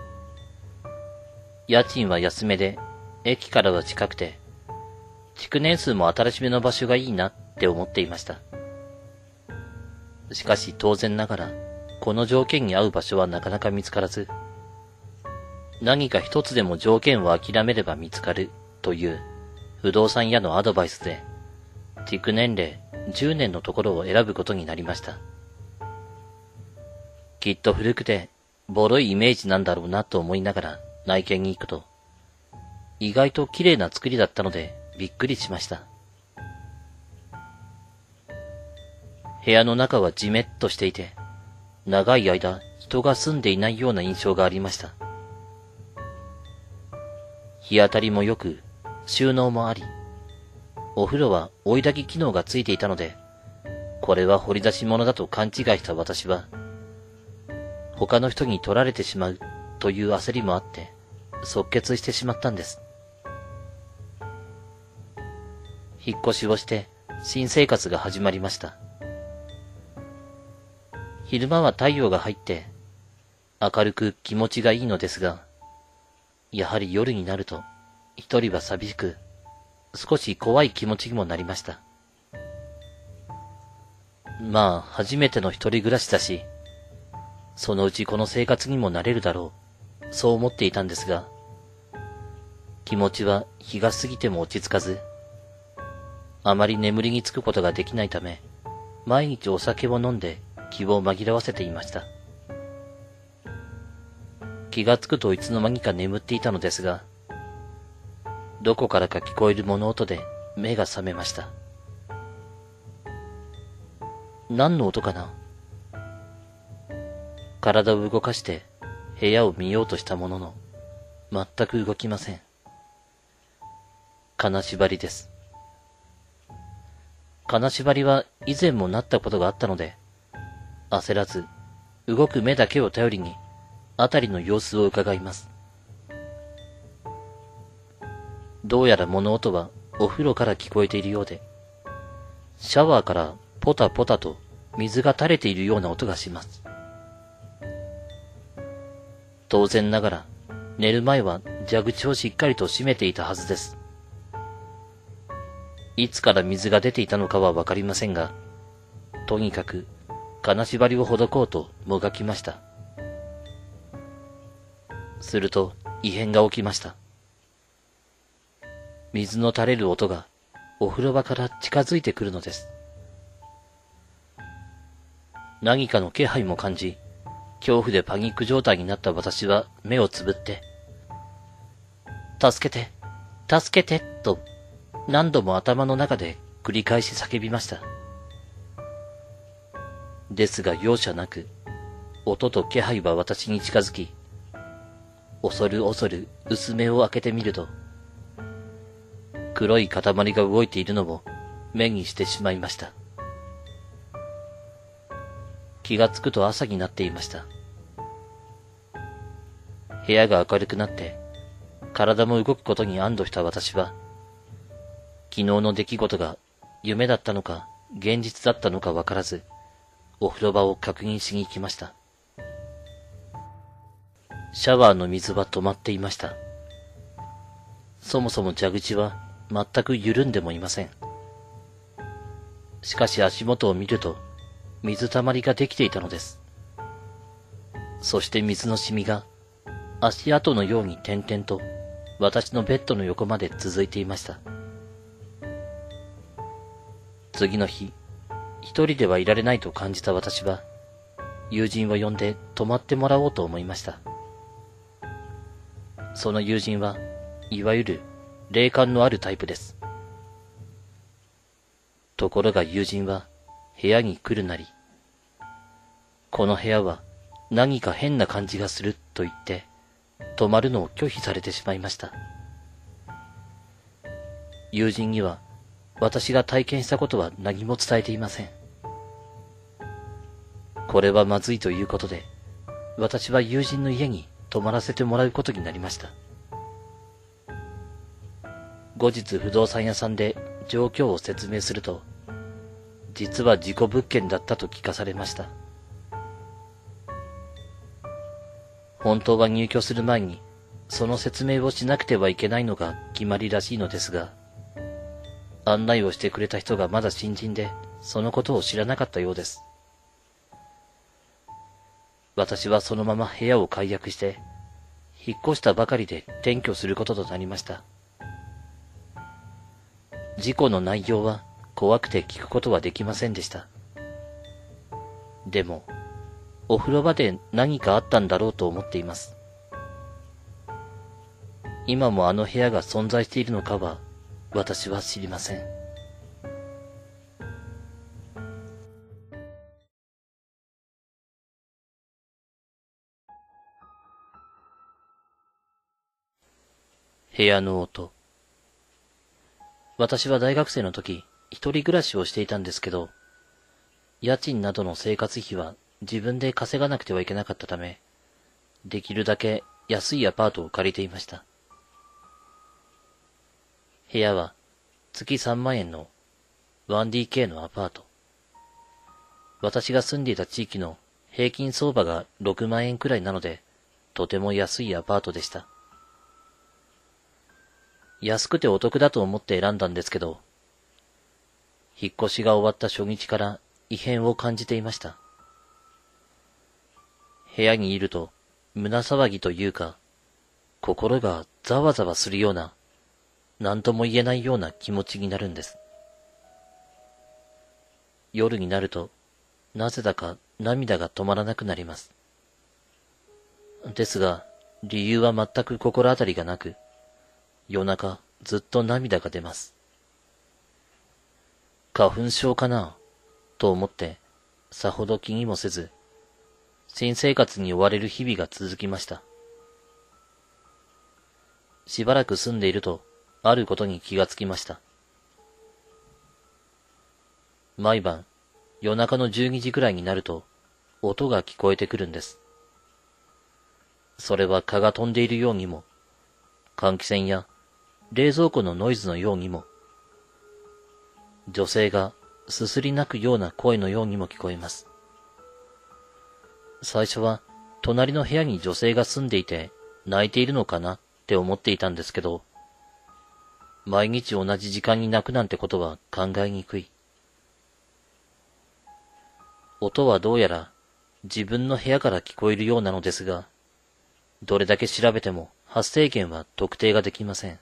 家賃は安めで、駅からは近くて、築年数も新しめの場所がいいなって思っていました。しかし当然ながら、この条件に合う場所はなかなか見つからず、何か一つでも条件を諦めれば見つかるという不動産屋のアドバイスで、築年齢じゅうねんのところを選ぶことになりました。きっと古くてボロいイメージなんだろうなと思いながら内見に行くと、意外と綺麗な作りだったのでびっくりしました。部屋の中はじめっとしていて、長い間人が住んでいないような印象がありました。日当たりも良く、収納もあり、お風呂は追い焚き機能がついていたので、これは掘り出し物だと勘違いした私は、他の人に取られてしまうという焦りもあって、即決してしまったんです。引っ越しをして新生活が始まりました。昼間は太陽が入って明るく気持ちがいいのですが、やはり夜になると一人は寂しく、少し怖い気持ちにもなりました。まあ初めての一人暮らしだし、そのうちこの生活にもなれるだろう、そう思っていたんですが、気持ちは日が過ぎても落ち着かず、あまり眠りにつくことができないため、毎日お酒を飲んで気を紛らわせていました。気がつくといつの間にか眠っていたのですが、どこからか聞こえる物音で目が覚めました。何の音かな？体を動かして部屋を見ようとしたものの、全く動きません。金縛りです。金縛りは以前もなったことがあったので、焦らず動く目だけを頼りにあたりの様子を伺います。どうやら物音はお風呂から聞こえているようで、シャワーからポタポタと水が垂れているような音がします。当然ながら寝る前は蛇口をしっかりと閉めていたはずです。いつから水が出ていたのかはわかりませんが、とにかく金縛りをほどこうともがきました。すると異変が起きました。水の垂れる音がお風呂場から近づいてくるのです。何かの気配も感じ、恐怖でパニック状態になった私は目をつぶって、助けて、助けて、と何度も頭の中で繰り返し叫びました。ですが容赦なく音と気配は私に近づき、恐る恐る薄目を開けてみると、黒い塊が動いているのを目にしてしまいました。気がつくと朝になっていました。部屋が明るくなって、体も動くことに安堵した私は、昨日の出来事が夢だったのか現実だったのかわからず、お風呂場を確認しに行きました。シャワーの水は止まっていました。そもそも蛇口は全く緩んでもいません。しかし足元を見ると、水たまりができていたのです。そして水の染みが足跡のように点々と私のベッドの横まで続いていました。次の日、一人ではいられないと感じた私は、友人を呼んで泊まってもらおうと思いました。その友人は、いわゆる霊感のあるタイプです。ところが友人は部屋に来るなり、この部屋は何か変な感じがすると言って、泊まるのを拒否されてしまいました。友人には私が体験したことは何も伝えていません。これはまずいということで、私は友人の家に泊まらせてもらうことになりました。後日不動産屋さんで状況を説明すると、実は事故物件だったと聞かされました。本当は入居する前にその説明をしなくてはいけないのが決まりらしいのですが、案内をしてくれた人がまだ新人でそのことを知らなかったようです。私はそのまま部屋を解約して引っ越したばかりで転居することとなりました。事故の内容は怖くて聞くことはできませんでした。でも、お風呂場で何かあったんだろうと思っています。今もあの部屋が存在しているのかは、私は知りません。部屋の音。私は大学生の時、一人暮らしをしていたんですけど、家賃などの生活費は自分で稼がなくてはいけなかったため、できるだけ安いアパートを借りていました。部屋は月さんまんえんの ワンディーケー のアパート。私が住んでいた地域の平均相場がろくまんえんくらいなので、とても安いアパートでした。安くてお得だと思って選んだんですけど、引っ越しが終わった初日から異変を感じていました。部屋にいると胸騒ぎというか、心がざわざわするような、何とも言えないような気持ちになるんです。夜になると、なぜだか涙が止まらなくなります。ですが、理由は全く心当たりがなく、夜中ずっと涙が出ます。花粉症かなと思って、さほど気にもせず、新生活に追われる日々が続きました。しばらく住んでいると、あることに気がつきました。毎晩、夜中のじゅうにじくらいになると、音が聞こえてくるんです。それは蚊が飛んでいるようにも、換気扇や冷蔵庫のノイズのようにも、女性がすすり泣くような声のようにも聞こえます。最初は隣の部屋に女性が住んでいて泣いているのかなって思っていたんですけど、毎日同じ時間に泣くなんてことは考えにくい。音はどうやら自分の部屋から聞こえるようなのですが、どれだけ調べても発生源は特定ができません。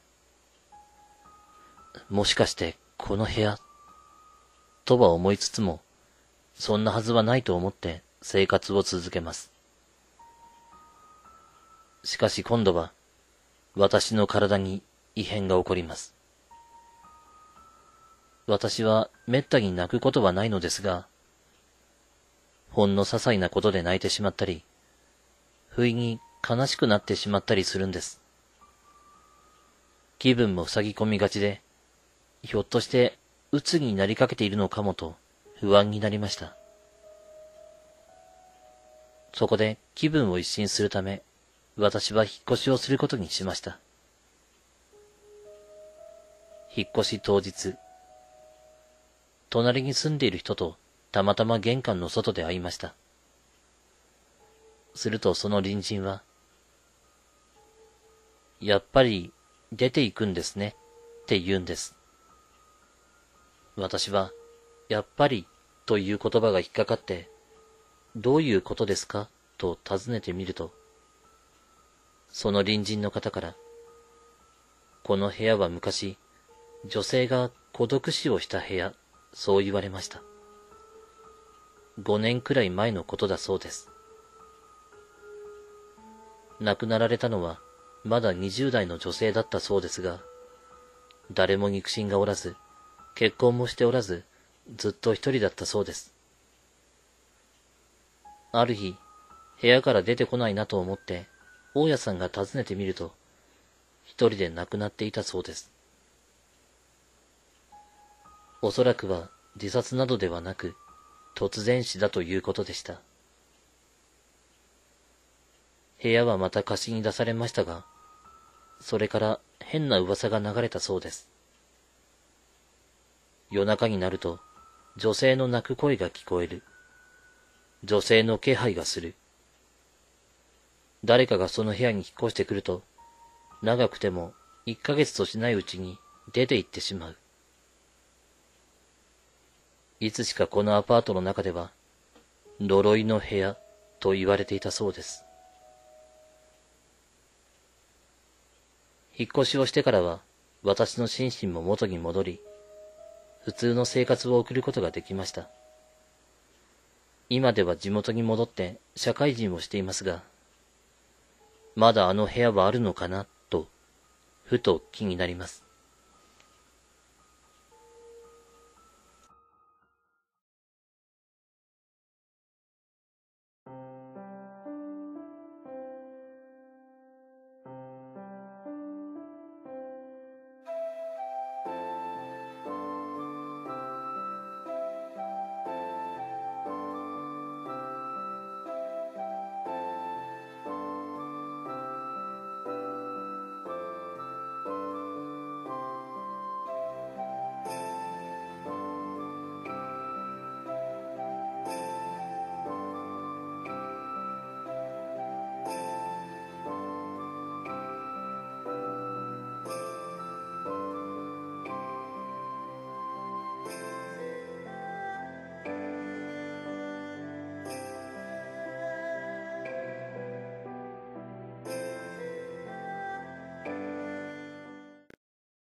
もしかしてこの部屋とは思いつつも、そんなはずはないと思って生活を続けます。しかし今度は私の体に異変が起こります。私はめったに泣くことはないのですが、 ほんの些細なことで泣いてしまったり、不意に悲しくなってしまったりするんです。気分も塞ぎ込みがちで、ひょっとして鬱になりかけているのかもと不安になりました。そこで気分を一新するため、私は引っ越しをすることにしました。引っ越し当日、隣に住んでいる人とたまたま玄関の外で会いました。するとその隣人は、やっぱり出ていくんですねって言うんです。私は、やっぱりという言葉が引っかかって、どういうことですかと尋ねてみると、その隣人の方から、この部屋は昔、女性が孤独死をした部屋、そう言われました。五年くらい前のことだそうです。亡くなられたのは、まだ二十代の女性だったそうですが、誰も肉親がおらず、結婚もしておらず、ずっと一人だったそうです。ある日、部屋から出てこないなと思って、大家さんが訪ねてみると、一人で亡くなっていたそうです。おそらくは自殺などではなく、突然死だということでした。部屋はまた貸しに出されましたが、それから変な噂が流れたそうです。夜中になると、女性の泣く声が聞こえる。女性の気配がする。誰かがその部屋に引っ越してくると、長くても一ヶ月としないうちに出て行ってしまう。いつしかこのアパートの中では、呪いの部屋と言われていたそうです。引っ越しをしてからは、私の心身も元に戻り、普通の生活を送ることができました。今では地元に戻って社会人をしていますが、まだあの部屋はあるのかなと、ふと気になります。